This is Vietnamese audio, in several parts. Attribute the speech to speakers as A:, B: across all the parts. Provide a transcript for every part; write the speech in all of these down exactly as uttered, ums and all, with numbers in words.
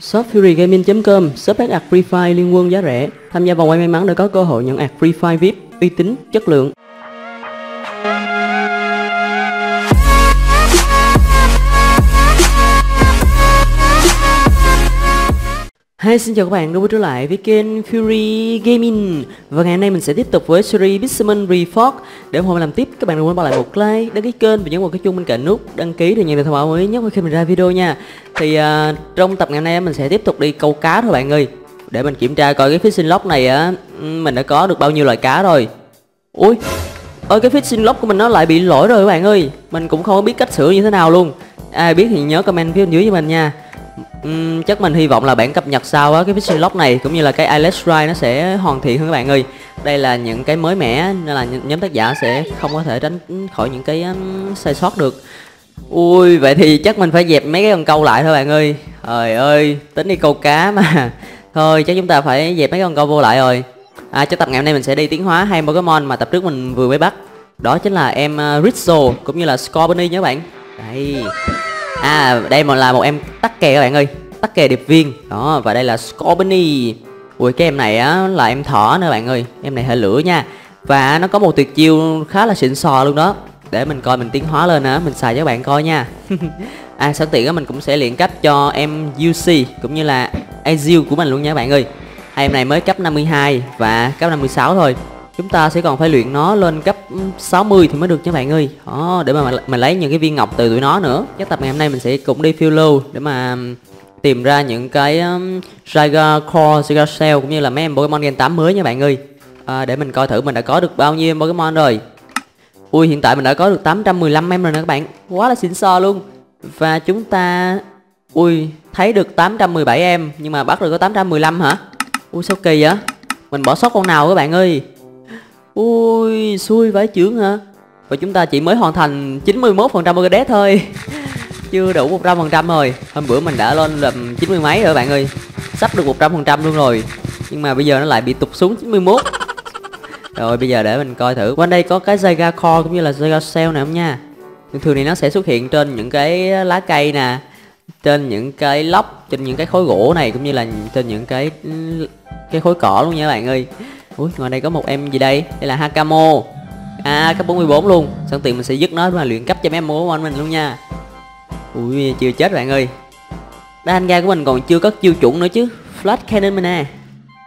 A: Shop fury gaming chấm com, shop bán ạc Free Fire liên quân giá rẻ. Tham gia vòng quay may mắn để có cơ hội nhận ạc Free Fire vi ai pi uy tín, chất lượng. Hi, xin chào các bạn đã quay trở lại với kênh Fury Gaming. Và ngày hôm nay mình sẽ tiếp tục với series Pixelmon Reforged. Để ủng hộ mình làm tiếp, các bạn đừng quên bỏ lại một like, đăng ký kênh và nhấn vào cái chuông bên cạnh nút đăng ký để nhận được thông báo mới nhất khi mình ra video nha. Thì uh, trong tập ngày hôm nay mình sẽ tiếp tục đi câu cá thôi bạn ơi. Để mình kiểm tra coi cái fishing log này á, mình đã có được bao nhiêu loại cá rồi. Ui, ơi cái fishing log của mình nó lại bị lỗi rồi các bạn ơi. Mình cũng không biết cách sửa như thế nào luôn. Ai biết thì nhớ comment phía bên dưới cho mình nha. Uhm, chắc mình hy vọng là bản cập nhật sau á, cái fishing log này cũng như là cái Islet Ride nó sẽ hoàn thiện hơn các bạn ơi. Đây là những cái mới mẻ nên là nhóm tác giả sẽ không có thể tránh khỏi những cái um, sai sót được. Ui, vậy thì chắc mình phải dẹp mấy cái con câu lại thôi bạn ơi. Trời ơi, tính đi câu cá mà. Thôi chắc chúng ta phải dẹp mấy cái con câu vô lại rồi. À, cho tập ngày hôm nay mình sẽ đi tiến hóa hai Pokemon mà tập trước mình vừa mới bắt. Đó chính là em uh, Rizzo cũng như là Scorbunny nhé các bạn. Đây. À, đây mà là một em tắc kè các bạn ơi, tắc kè điệp viên đó. Và đây là Scorbunny. Ui, cái em này á là em thỏ nữa bạn ơi, em này hệ lửa nha. Và nó có một tuyệt chiêu khá là xịn sò luôn đó. Để mình coi mình tiến hóa lên á, mình xài cho các bạn coi nha. À, sẵn tiện á mình cũng sẽ luyện cấp cho em u xê cũng như là Azil của mình luôn nha các bạn ơi. Hai em này mới cấp năm mươi hai và cấp năm mươi sáu thôi. Chúng ta sẽ còn phải luyện nó lên cấp sáu mươi thì mới được nha bạn ơi. Đó, để mà mình lấy những cái viên ngọc từ tụi nó nữa. Chắc tập ngày hôm nay mình sẽ cũng đi phiêu lưu để mà tìm ra những cái um, Zygar Core, Zygar Shell cũng như là mấy em Pokemon Gen tám mới nha bạn ơi. À, để mình coi thử mình đã có được bao nhiêu em Pokemon rồi. Ui, hiện tại mình đã có được tám trăm mười lăm em rồi nè các bạn. Quá là xịn sò luôn. Và chúng ta ui, thấy được tám trăm mười bảy em nhưng mà bắt được có tám trăm mười lăm hả? Ui, sao kỳ vậy? Mình bỏ sót con nào các bạn ơi? Ui, xui vãi chưởng hả? Và chúng ta chỉ mới hoàn thành chín mươi mốt phần trăm Pokédex thôi. Chưa đủ một trăm phần trăm rồi. Hôm bữa mình đã lên làm chín mươi mấy rồi bạn ơi. Sắp được một trăm phần trăm luôn rồi. Nhưng mà bây giờ nó lại bị tụt xuống chín mươi mốt. Rồi bây giờ để mình coi thử. Quanh đây có cái Zygar Core cũng như là Zygar Shell này không nha. Thường thường thì nó sẽ xuất hiện trên những cái lá cây nè, trên những cái lốc, trên những cái khối gỗ này cũng như là trên những cái cái khối cỏ luôn nha các bạn ơi. Ui, ngoài đây có một em gì đây? Đây là Hakamo. À, cấp bốn mươi bốn luôn. Sẵn tiện mình sẽ dứt nó mà luyện cấp cho mấy em Pokemon mình luôn nha. Ui, chưa chết bạn ơi. Đan ga của mình còn chưa có chiêu chuẩn nữa chứ. Flash Cannon mình nè.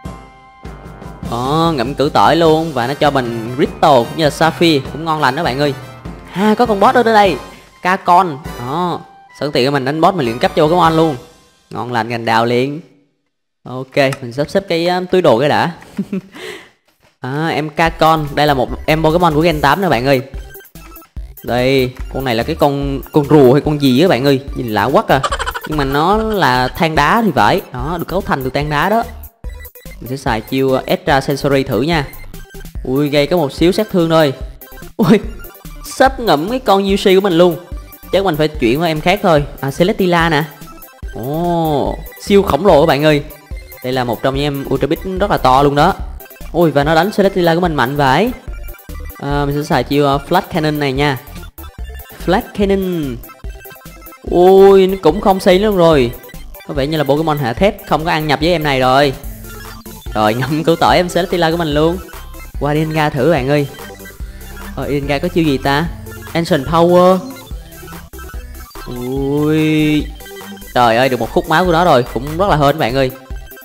A: Ồ, ngậm cử tỏi luôn. Và nó cho mình Crystal cũng như là Sapphire. Cũng ngon lành đó bạn ơi. À, có con boss ở đây. Cacon. Đó. Sẵn tiện mình đánh boss mình luyện cấp cho Pokemon luôn. Ngon lành gành đào liền. Ok, mình sắp xếp cái um, túi đồ cái đã. À, em Cacon, đây là một em Pokemon của Gen tám nè bạn ơi. Đây, con này là cái con con rùa hay con gì á bạn ơi, nhìn lạ quắc à. Nhưng mà nó là than đá thì phải. Đó, được cấu thành từ than đá đó. Mình sẽ xài chiêu Extra Sensory thử nha. Ui, gây có một xíu sát thương thôi. Ui, sắp ngậm cái con u xê của mình luôn. Chắc mình phải chuyển qua em khác thôi. À, Celesteela nè. Ồ, siêu khổng lồ các bạn ơi. Đây là một trong những em Ultra Beast rất là to luôn đó. Ui, và nó đánh Celesteela của mình mạnh vậy. À, mình sẽ xài chiêu uh, Flash Cannon này nha. Flash Cannon. Ui, nó cũng không xí luôn rồi. Có vẻ như là Pokemon hạ thép không có ăn nhập với em này rồi. Rồi, ngậm cứu tỏi em Celesteela của mình luôn. Qua đi Idenga thử bạn ơi. Ờ, Idenga có chiêu gì ta? Ancient Power. Ui, trời ơi, được một khúc máu của nó rồi. Cũng rất là hên bạn ơi.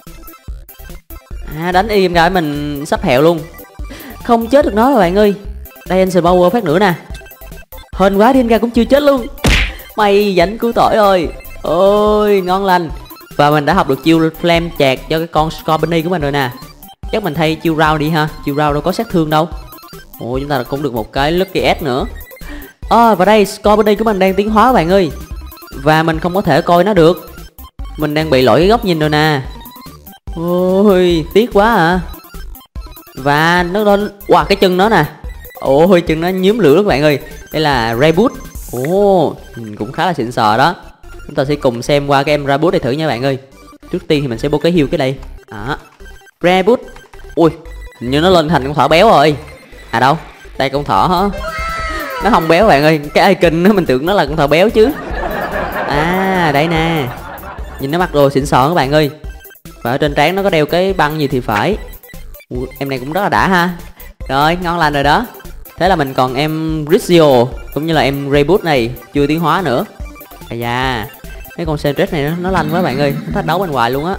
A: À, đánh im ra mình sắp hẹo luôn. Không chết được nó rồi bạn ơi. Đây Ancient Power phát nữa nè. Hên quá, Idenga cũng chưa chết luôn. Mày dành cứu tỏi ơi. Ôi, ngon lành. Và mình đã học được chiêu Flame chạc cho cái con Scorbunny của mình rồi nè. Chắc mình thay chiêu Round đi ha. Chiêu Round đâu có sát thương đâu. Ôi, chúng ta cũng được một cái Lucky S nữa. À, và đây Scorbunny của mình đang tiến hóa bạn ơi. Và mình không có thể coi nó được. Mình đang bị lỗi cái góc nhìn rồi nè. Ôi, tiếc quá à. Và nó lên. Wow, cái chân nó nè. Ôi, chân nó nhuốm lửa các bạn ơi. Đây là Reboot. Ồ, cũng khá là xịn sò đó. Chúng ta sẽ cùng xem qua cái em Reboot này thử nha bạn ơi. Trước tiên thì mình sẽ bố cái heal cái đây. Đó, Reboot. Ui, hình như nó lên thành con thỏ béo rồi. À đâu, đây con thỏ hả? Nó không béo bạn ơi. Cái icon nó mình tưởng nó là con thỏ béo chứ. À, đây nè. nhìn nó mặc đồ xịn sò các bạn ơi. Và ở trên trán nó có đeo cái băng gì thì phải. Ủa, em này cũng rất là đã ha. Rồi, ngon lành rồi đó. Thế là mình còn em Rizio cũng như là em Reboot này chưa tiến hóa nữa. À da, mấy con Sentret này nó, nó lanh quá bạn ơi, nó thách đấu bên ngoài luôn á.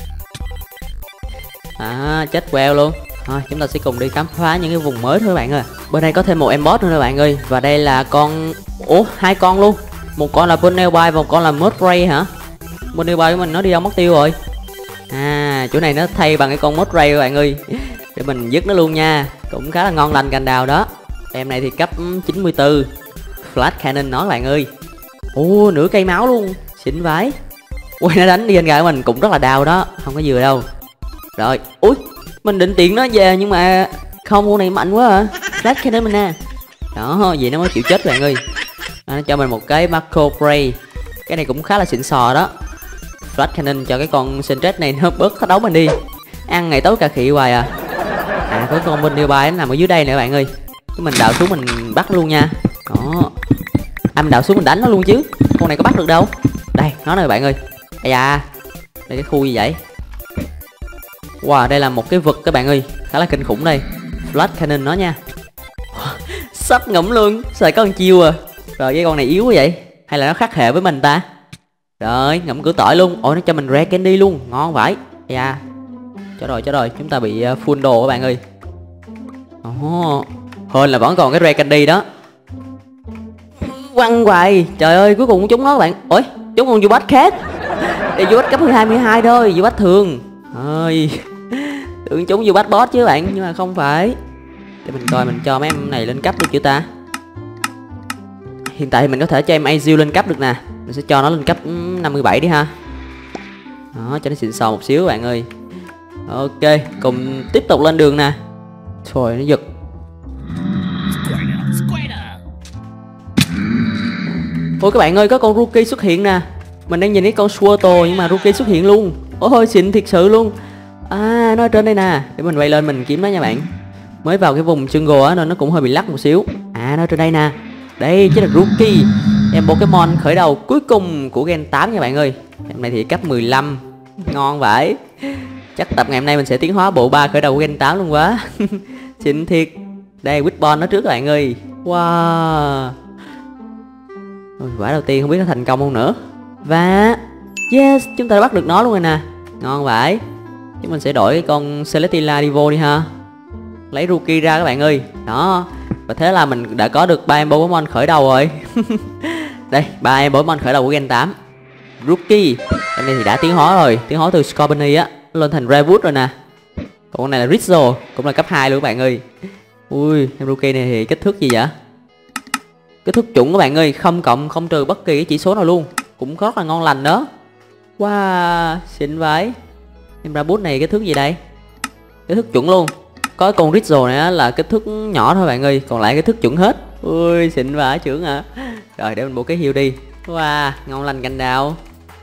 A: À, chết queo luôn. Thôi, chúng ta sẽ cùng đi khám phá những cái vùng mới thôi bạn ơi. Bên đây có thêm một em boss nữa bạn ơi. Và đây là con... Ủa, hai con luôn. Một con là Bonelby và một con là Mudray hả? Bonelby của mình nó đi đâu mất tiêu rồi. À, chỗ này nó thay bằng cái con Mudray các bạn ơi. Để mình dứt nó luôn nha. Cũng khá là ngon lành cành đào đó. Em này thì cấp chín mươi tư. Flash Cannon nó các bạn ơi. Ô, nửa cây máu luôn. Xịn vãi. Ui, nó đánh đi anh gà của mình cũng rất là đau đó. Không có vừa đâu. Rồi, ui, mình định tiện nó về nhưng mà không, con này mạnh quá à. Flash Cannon mình nè. Đó, vậy nó mới chịu chết bạn ơi. À, nó cho mình một cái Marco Prey. Cái này cũng khá là xịn sò đó. Flash Cannon cho cái con Sentret này nó bớt thách đấu mình đi. Ăn ngày tối cà khịa hoài à. À, có con bên Newby nó nằm ở dưới đây nữa bạn ơi. Cái mình đào xuống mình bắt luôn nha. Đó. À, mình đào xuống mình đánh nó luôn chứ. Con này có bắt được đâu. Đây, nó này bạn ơi. Ây da. Đây cái khu gì vậy? Wow, đây là một cái vực các bạn ơi. Khá là kinh khủng đây. Flash Cannon nó nha. Sắp ngẫm luôn. Xài có con chiêu à. Rồi cái con này yếu quá vậy. Hay là nó khác hệ với mình ta? Rồi, ngậm cửa tỏi luôn. Ôi, nó cho mình rare candy luôn. Ngon vãi. Da. Cho rồi, cho rồi. Chúng ta bị full đồ các bạn ơi. Ồ. Hơn là vẫn còn cái rare candy đó. Quăng hoài. Trời ơi, cuối cùng chúng nó các bạn. Ôi, chúng con Zubat khác. Đây Zubat cấp hai mươi hai thôi. Zubat thường. Ơi. Tưởng chúng Zubat boss chứ bạn. Nhưng mà không phải. Để mình coi mình cho mấy em này lên cấp được chưa ta. Hiện tại thì mình có thể cho em Azil lên cấp được nè. Mình sẽ cho nó lên cấp năm mươi bảy đi ha. Đó, cho nó xịn sò một xíu các bạn ơi. Ok, cùng tiếp tục lên đường nè. Trời, nó giật. Ôi các bạn ơi, có con Rookie xuất hiện nè. Mình đang nhìn cái con Swirtle nhưng mà Rookie xuất hiện luôn. Ôi, xịn thiệt sự luôn. À, nó ở trên đây nè. Để mình quay lên mình kiếm nó nha bạn. Mới vào cái vùng jungle á nên nó cũng hơi bị lắc một xíu. À, nó ở trên đây nè. Đây chính là Rookie, em Pokemon khởi đầu cuối cùng của Gen tám nha bạn ơi. Em này thì cấp mười lăm. Ngon vậy. Chắc tập ngày hôm nay mình sẽ tiến hóa bộ ba khởi đầu của Gen tám luôn quá. Xịn thiệt. Đây Whitball nó trước các bạn ơi. Wow. Ôi, quả đầu tiên không biết nó thành công không nữa. Và yes, chúng ta đã bắt được nó luôn rồi nè. Ngon vậy. Chúng mình sẽ đổi cái con Celesteela đi vô đi ha. Lấy Rookie ra các bạn ơi. Đó. Và thế là mình đã có được ba em Pokemon khởi đầu rồi. Đây, ba em Pokemon khởi đầu của Gen tám. Rookie, em này thì đã tiến hóa rồi, tiến hóa từ Scorbunny á, lên thành Reboot rồi nè. Còn con này là Rizzo, cũng là cấp hai luôn các bạn ơi. Ui, em Rookie này thì kích thước gì vậy? Kích thước chuẩn các bạn ơi, không cộng không trừ bất kỳ cái chỉ số nào luôn. Cũng rất là ngon lành đó. Wow, xịn vậy. Em Reboot này kích thước gì đây? Kích thước chuẩn luôn. Có con Rizzo này á, là kích thước nhỏ thôi bạn ơi, còn lại kích thước chuẩn hết. Ui, xịn vãi trưởng hả? Rồi để mình mua cái heal đi. Wow, ngon lành cành đào.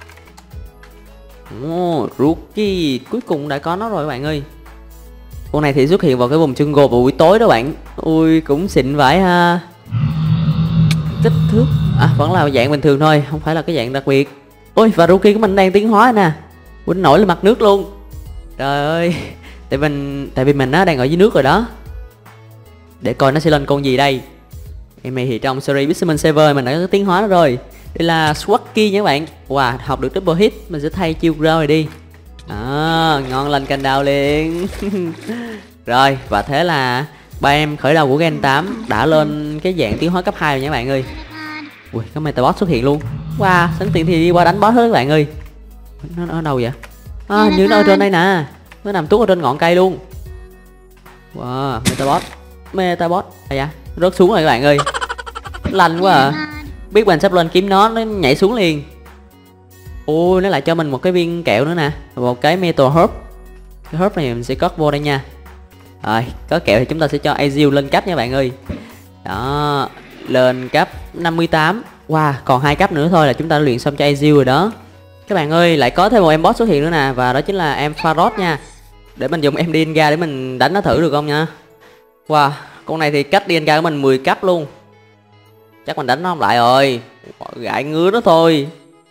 A: Oh, Rookie, cuối cùng đã có nó rồi các bạn ơi. Con này thì xuất hiện vào cái vùng jungle vào buổi tối đó bạn. Ui, cũng xịn vãi ha. Kích thước à, vẫn là dạng bình thường thôi, không phải là cái dạng đặc biệt. Ôi, và Rookie của mình đang tiến hóa nè. Quýnh nổi lên mặt nước luôn. Trời ơi. Tại mình tại vì mình nó đang ở dưới nước rồi đó. Để coi nó sẽ lên con gì đây. Em này thì trong series Bismuth Server mình đã có tiến hóa nó rồi. Đây là Swacky nha các bạn. Wow, học được triple hit. Mình sẽ thay chiêu grow này đi. À, ngon lành cành đào liền. Rồi, và thế là ba em khởi đầu của Gen tám đã lên cái dạng tiến hóa cấp hai rồi nha các bạn ơi. Ui, có Metaboss xuất hiện luôn. Wow, sẵn tiện thì đi qua đánh boss hết các bạn ơi. Nó, nó ở đâu vậy? À, như nó ở trên đây nè. Nó nằm tuốt ở trên ngọn cây luôn. Wow, Metaboss. Metaboss. À dạ, rớt xuống rồi các bạn ơi. Lành quá à. Biết mình sắp lên kiếm nó, nó nhảy xuống liền. Ôi, nó lại cho mình một cái viên kẹo nữa nè. Một cái Metal Herb. Cái Herb này mình sẽ cất vô đây nha. Rồi, có kẹo thì chúng ta sẽ cho Azil lên cấp nha bạn ơi. Đó, lên cấp năm mươi tám. Wow, còn hai cấp nữa thôi là chúng ta đã luyện xong cho Azil rồi đó. Các bạn ơi, lại có thêm một em boss xuất hiện nữa nè. Và đó chính là em Farod nha. Để mình dùng em Dienga để mình đánh nó thử được không nha. Wow, con này thì cách Dienga của mình mười cấp luôn. Chắc mình đánh nó không lại rồi. Gãi ngứa nó thôi.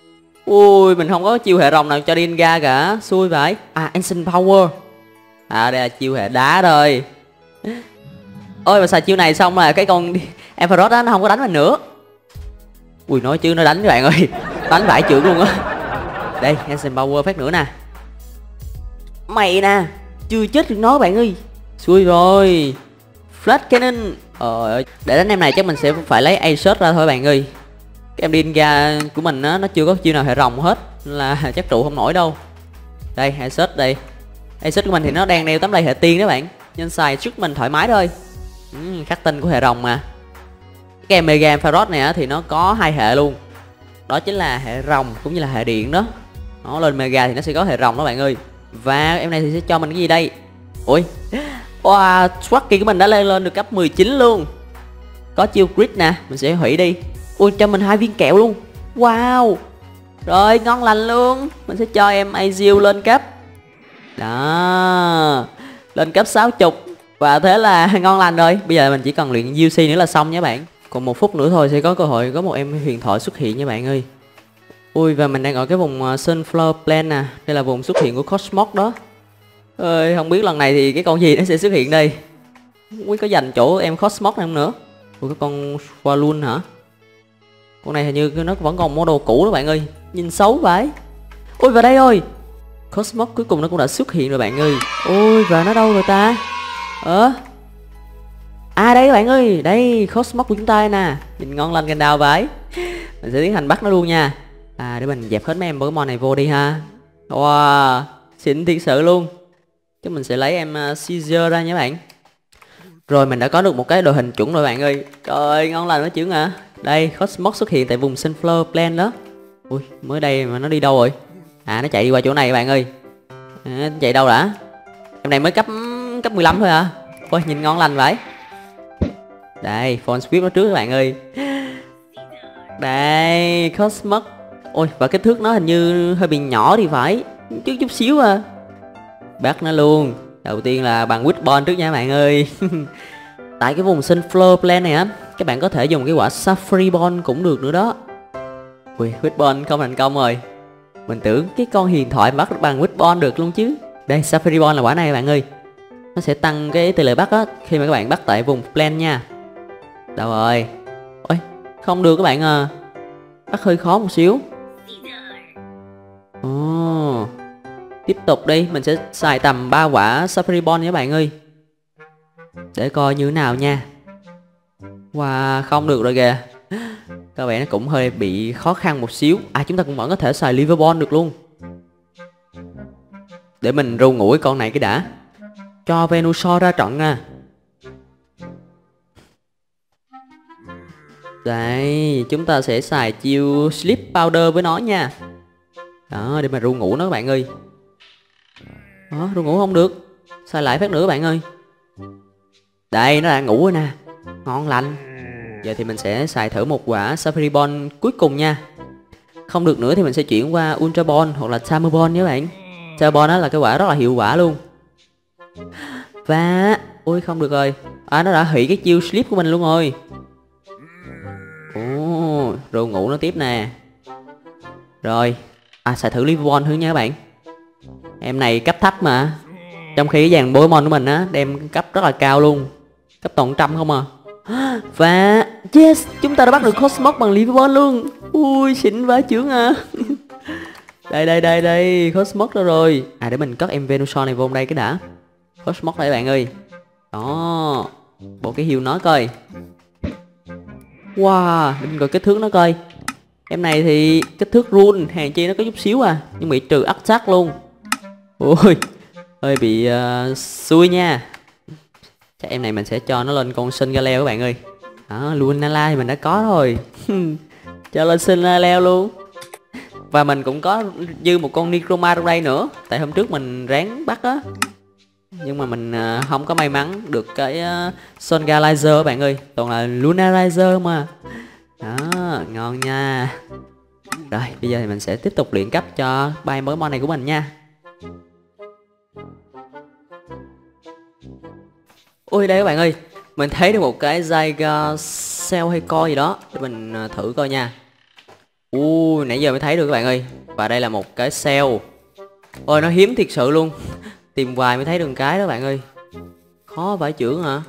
A: Ui, mình không có chiêu hệ rồng nào cho Dinga cả, xui vậy. À, Ancient Power. À, đây là chiêu hệ đá rồi. Ôi, mà xài chiêu này xong là cái con Ampharos đó nó không có đánh mình nữa. Ui, nói chứ nó đánh các bạn ơi. Đánh vải trưởng luôn á. Đây, Ancient Power phát nữa nè. Mày nè, chưa chết được nó bạn ơi. Xui rồi. Flash Cannon. Ờ, để đánh em này chắc mình sẽ phải lấy Asus ra thôi bạn ơi. Cái em Dinga của mình á, nó chưa có chiêu nào hệ rồng hết nên là chắc trụ không nổi đâu. Đây, Asus đây. Asus của mình thì nó đang đeo tấm lây hệ tiên đó bạn, nên xài trước mình thoải mái thôi. Ừ, khắc tinh của hệ rồng mà. Cái em Mega Ampharos này á, thì nó có hai hệ luôn. Đó chính là hệ rồng cũng như là hệ điện đó. Nó lên Mega thì nó sẽ có hệ rồng đó bạn ơi. Và em này thì sẽ cho mình cái gì đây? Ui, wow, Swacky của mình đã lên lên được cấp mười chín luôn. Có chiêu crit nè, mình sẽ hủy đi. Ui, cho mình hai viên kẹo luôn. Wow. Rồi, ngon lành luôn. Mình sẽ cho em Azil lên cấp. Đó. Lên cấp sáu mươi. Và thế là ngon lành rồi. Bây giờ mình chỉ cần luyện u xê nữa là xong nha bạn. Còn một phút nữa thôi sẽ có cơ hội có một em huyền thoại xuất hiện nha bạn ơi. Ui, và mình đang ở cái vùng Sunflower Plain nè. Đây là vùng xuất hiện của Cosmos đó. Ơi, không biết lần này thì cái con gì nó sẽ xuất hiện đây. Không biết có dành chỗ em Cosmos này không nữa. Ui, cái con Swalloon hả? Con này hình như nó vẫn còn model cũ đó bạn ơi. Nhìn xấu vậy. Ôi, vào đây rồi. Cosmos cuối cùng nó cũng đã xuất hiện rồi bạn ơi. Ôi, và nó đâu rồi ta? Ờ À, đây các bạn ơi. Đây, Cosmos của chúng ta nè. Nhìn ngon lành cành đào vậy. Mình sẽ tiến hành bắt nó luôn nha. À, để mình dẹp hết mấy em Pokemon này vô đi ha. Wow, xịn thiệt sự luôn. Chứ mình sẽ lấy em uh, Caesar ra nha bạn. Rồi mình đã có được một cái đội hình chuẩn rồi bạn ơi. Trời ơi, ngon lành nó chứ à. Đây, Cosmos xuất hiện tại vùng Sunflower Plain đó. Ui, mới đây mà nó đi đâu rồi? À, nó chạy đi qua chỗ này các bạn ơi. À, chạy đâu đã? Em này mới cấp cấp mười lăm thôi à. Ôi, nhìn ngon lành vậy. Đây, Phone Swift nó trước các bạn ơi. Đây, Cosmos. Ôi, và kích thước nó hình như hơi bị nhỏ thì phải. Chút chút xíu à. Bắt nó luôn. Đầu tiên là bằng Wishbone trước nha các bạn ơi. Tại cái vùng Sunflower Plain này á, các bạn có thể dùng cái quả Safari Ball cũng được nữa đó. Ui, Wishbone không thành công rồi. Mình tưởng cái con huyền thoại bắt được bằng Wishbone được luôn chứ. Đây, Safari Ball là quả này các bạn ơi. Nó sẽ tăng cái tỷ lệ bắt á khi mà các bạn bắt tại vùng Plain nha. Đâu rồi? Ôi, không được các bạn à. Bắt hơi khó một xíu. Ồ, tiếp tục đi, mình sẽ xài tầm ba quả Safari Ball nha các bạn ơi. Để coi như thế nào nha. Wow, không được rồi kìa. Các bạn nó cũng hơi bị khó khăn một xíu. À, chúng ta cũng vẫn có thể xài Liver Ball được luôn. Để mình ru ngủ cái con này cái đã. Cho Venusaur ra trận nha. Đây, chúng ta sẽ xài chiêu Sleep Powder với nó nha. Đó, để mà ru ngủ nó các bạn ơi. Đó, ru ngủ không được. Xài lại phát nữa các bạn ơi. Đây, nó đã ngủ rồi nè. Ngon lành. Giờ thì mình sẽ xài thử một quả Safari Ball cuối cùng nha. Không được nữa thì mình sẽ chuyển qua Ultra Ball hoặc là Tamu Ball nha các bạn. Tamu Ball đó là cái quả rất là hiệu quả luôn. Và... ôi, không được rồi. À, nó đã hủy cái chiêu Sleep của mình luôn rồi. Ồ, ru ngủ nó tiếp nè. Rồi. À, xài thử Liver Ball thử nha các bạn. Em này cấp thấp mà. Trong khi cái dàn Pokemon của mình á, đem cấp rất là cao luôn. Cấp toàn trăm không à. Và yes, chúng ta đã bắt được Cosmos bằng Liver Ball luôn. Ui, xịn vãi chưởng à. Đây đây đây đây, Cosmos đó rồi. À, để mình cất em Venusaur này vô đây cái đã. Cosmos đây bạn ơi. Đó, bộ cái heal nó coi. Wow, để mình coi kích thước nó coi. Em này thì kích thước rune hàng chi nó có chút xíu à, nhưng bị trừ ắt sát luôn. Ui, hơi bị uh, xui nha. Chắc em này mình sẽ cho nó lên con Sun Galeo các bạn ơi. Đó, Lunala thì mình đã có rồi. Cho lên Sun Galeo luôn. Và mình cũng có dư một con Necromar trong đây nữa. Tại hôm trước mình ráng bắt á. Nhưng mà mình uh, không có may mắn được cái uh, Sun Galizer các bạn ơi. Toàn là Lunarizer mà. Đó, ngon nha. Rồi, bây giờ thì mình sẽ tiếp tục luyện cấp cho ba em Pokemon này của mình nha. Ui, đây các bạn ơi. Mình thấy được một cái Zyga Cell hay co gì đó. Để mình uh, thử coi nha. Ui, nãy giờ mới thấy được các bạn ơi. Và đây là một cái cell. Ôi, nó hiếm thiệt sự luôn. Tìm hoài mới thấy được cái đó bạn ơi. Khó vải chưởng hả?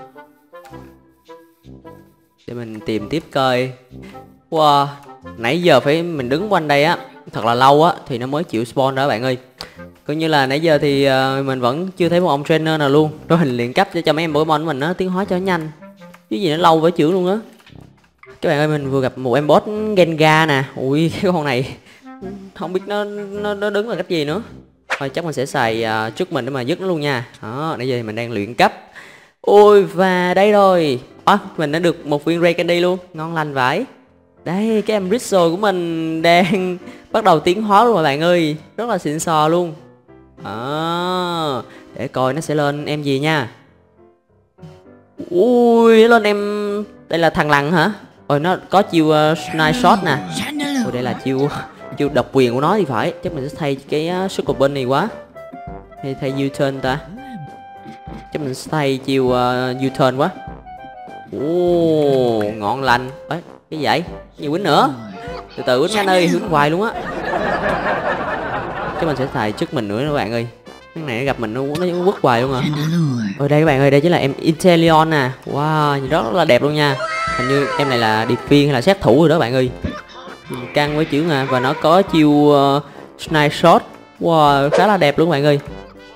A: Để mình tìm tiếp coi. Wow, nãy giờ phải mình đứng quanh đây á thật là lâu á thì nó mới chịu spawn đó bạn ơi. Coi như là nãy giờ thì uh, mình vẫn chưa thấy một ông trainer nào luôn. Rồi mình luyện cấp cho, cho mấy em Pokemon của mình nó tiến hóa cho nó nhanh. Cái gì nó lâu vải chưởng luôn á. Các bạn ơi, mình vừa gặp một em boss Gengar nè. Ui, cái con này không biết nó nó, nó đứng là cách gì nữa. Thôi chắc mình sẽ xài uh, trước mình để mà dứt nó luôn nha. Đó, nãy giờ thì mình đang luyện cấp. Ôi, và đây rồi. À, mình đã được một viên Ray Candy luôn. Ngon lành vãi. Đây, cái em Rizzle của mình đang bắt đầu tiến hóa luôn rồi bạn ơi. Rất là xịn sò luôn. À, để coi nó sẽ lên em gì nha. Ui, nó lên em... Đây là thằng lằn hả? Ôi, nó có chiêu uh, Snipe Shot nè. Ôi, đây là chiêu chiêu độc quyền của nó thì phải. Chắc mình sẽ thay cái uh, Sugar Bunny này quá. Hay thay U-turn ta. Chắc mình sẽ thay chiêu uh, U-turn quá. Ồ, ngon lành. Ê, cái vậy? Nhiều quýnh nữa. Từ từ quýnh anh ơi, quýnh hoài luôn á. Chắc mình sẽ xài trước mình nữa các bạn ơi. Cái này nó gặp mình nó nó quất hoài luôn à. Ở đây các bạn ơi, đây chính là em Inteleon nè. Wow, nhìn rất là đẹp luôn nha. Hình như em này là điệp viên hay là sát thủ rồi đó bạn ơi. Căng với chữ à. Và nó có chiêu uh, Snipe Shot. Wow, khá là đẹp luôn bạn ơi.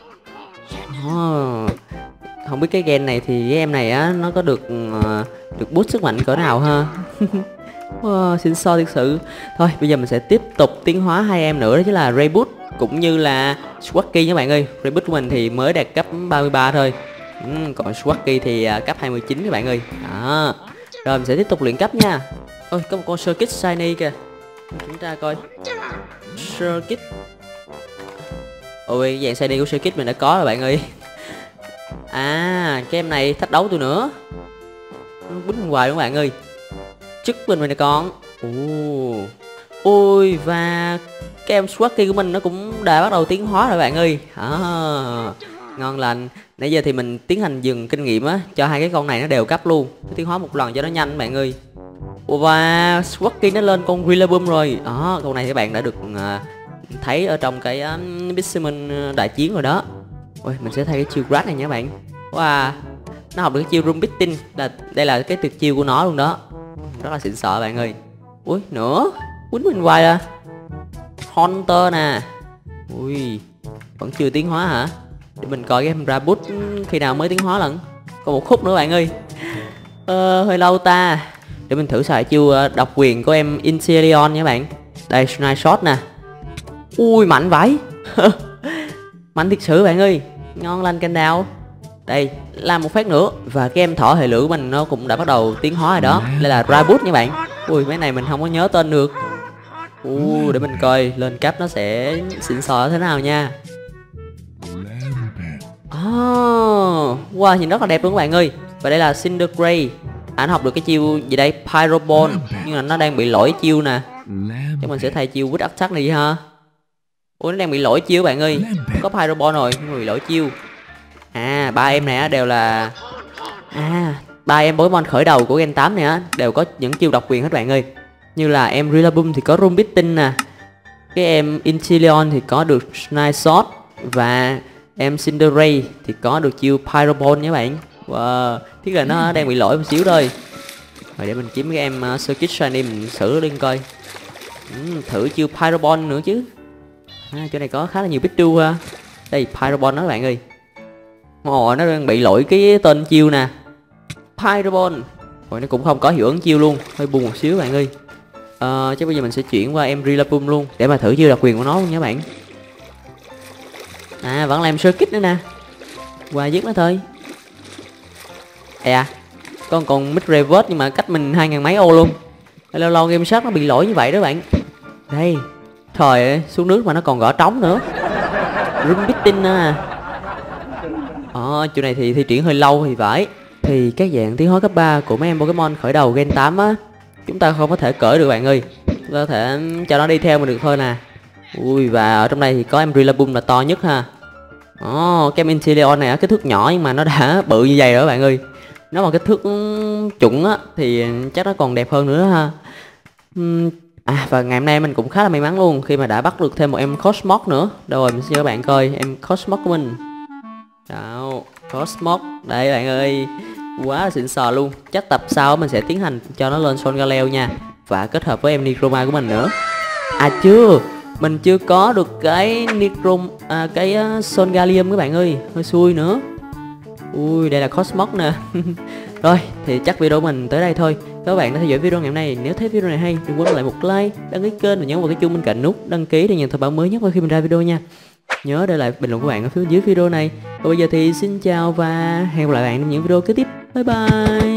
A: Oh. Không biết cái gen này thì cái em này á nó có được uh, được boost sức mạnh cỡ nào ha. Wow, xịn xò thực sự. Thôi bây giờ mình sẽ tiếp tục tiến hóa hai em nữa, đó chính là Rayboot cũng như là Swacky các bạn ơi. Rayboot của mình thì mới đạt cấp ba mươi ba thôi. Ừ, còn Swacky thì uh, cấp hai mươi chín các bạn ơi. Đó. Rồi mình sẽ tiếp tục luyện cấp nha. Ôi, có một con Circuit Shiny kìa. Kiểm tra coi. Circuit. Ôi, cái dạng Shiny của Circuit mình đã có rồi bạn ơi. À, cái em này thách đấu tôi nữa. Nó bính hoài các bạn ơi. Chức mình mình còn. Ồ. Ôi, và cái em Swacky của mình nó cũng đã bắt đầu tiến hóa rồi bạn ơi. À, ngon lành. Nãy giờ thì mình tiến hành dừng kinh nghiệm á cho hai cái con này nó đều cấp luôn. Nó tiến hóa một lần cho nó nhanh các bạn ơi. Và Swacky nó lên con Rillaboom rồi. Đó, con này thì bạn đã được uh, thấy ở trong cái um, Bismuth đại chiến rồi đó. Ôi, mình sẽ thay cái chiêu Grass này nha bạn. Wow, nó học được cái chiêu Room Beating, là đây là cái tuyệt chiêu của nó luôn đó. Rất là xịn sò bạn ơi. Ui, nữa quýnh mình hoài à. Hunter nè. Ui, vẫn chưa tiến hóa hả? Để mình coi cái em Rayboot khi nào mới tiến hóa lần. Còn một khúc nữa bạn ơi. Ờ, hơi lâu ta. Để mình thử xài chiêu độc quyền của em Inteleon nha bạn. Đây, Snipe Shot nè. Ui, mạnh vãi. Mạnh thiệt sự bạn ơi. Ngon lành canh đào. Đây, làm một phát nữa. Và cái em thỏ hệ lửa của mình nó cũng đã bắt đầu tiến hóa rồi đó. Đây là Rayboot nha bạn. Ui, mấy này mình không có nhớ tên được. Ui, để mình coi lên cấp nó sẽ xịn sò thế nào nha. Oh, wow, nhìn rất là đẹp luôn các bạn ơi. Và đây là Cinder Gray. Anh học được cái chiêu gì đây? Pyroball. Nhưng mà nó đang bị lỗi chiêu nè. Chắc mình sẽ thay chiêu Witch Attack này đi ha. Ủa, nó đang bị lỗi chiêu bạn ơi. Có Pyroball rồi nhưng mà bị lỗi chiêu. À, ba em này đều là À, ba em Pokemon khởi đầu của Gen tám này á đều có những chiêu độc quyền hết bạn ơi. Như là em Rillaboom thì có Room Beating nè. Cái em Inteleon thì có được Snipe Shot. Và em Cinderace thì có được chiêu Pyroball nha bạn. Wow, tiếc là nó đang bị lỗi một xíu thôi. Rồi để mình kiếm cái em uh, Circuit Shiny mình xử lên coi. ừ, Thử chiêu Pyroball nữa chứ. À, chỗ này có khá là nhiều Pichu ha. Đây, Pyroball đó bạn ơi. Ồ, nó đang bị lỗi cái tên chiêu nè. Pyroball. Rồi nó cũng không có hiệu ứng chiêu luôn. Hơi buồn một xíu bạn ơi. Ờ, chắc bây giờ mình sẽ chuyển qua em Rillaboom luôn. Để mà thử chiêu đặc quyền của nó luôn nha bạn. À, vẫn làm circuit nữa nè. Qua giết nó thôi. À, con còn mid reverse nhưng mà cách mình hai ngàn mấy ô luôn. Lâu lâu game shot nó bị lỗi như vậy đó bạn. Đây. Trời ơi, xuống nước mà nó còn gõ trống nữa. Room Beating nè. Ờ, chỗ này thì thi triển hơi lâu thì phải. Thì các dạng tiến hóa cấp ba của mấy em Pokemon khởi đầu Gen tám á, chúng ta không có thể cởi được bạn ơi. Có thể cho nó đi theo mình được thôi nè. Ui, và ở trong đây thì có em Rillaboom là to nhất ha. Ồ, cái em Inteleon này á, kích thước nhỏ nhưng mà nó đã bự như vậy rồi các bạn ơi. Nó mà kích thước chuẩn á thì chắc nó còn đẹp hơn nữa ha. uhm, À và ngày hôm nay mình cũng khá là may mắn luôn khi mà đã bắt được thêm một em Cosmos nữa. Đâu rồi mình sẽ cho các bạn coi em Cosmos của mình. Đó, Cosmos. Đây bạn ơi, quá là xịn sò luôn. Chắc tập sau mình sẽ tiến hành cho nó lên Sol Galeo nha, và kết hợp với em Necroma của mình nữa. À chưa, mình chưa có được cái Necrom à, cái uh, Sol Gallium các bạn ơi, hơi xui nữa. Ui, đây là Cosmos nè. Rồi, thì chắc video của mình tới đây thôi. Các bạn đã theo dõi video ngày hôm nay. Nếu thấy video này hay, đừng quên lại một like, đăng ký kênh và nhấn vào cái chuông bên cạnh nút đăng ký để nhận thông báo mới nhất khi mình ra video nha. Nhớ để lại bình luận của bạn ở phía dưới video này. Và bây giờ thì xin chào và hẹn gặp lại bạn trong những video kế tiếp. Bye bye.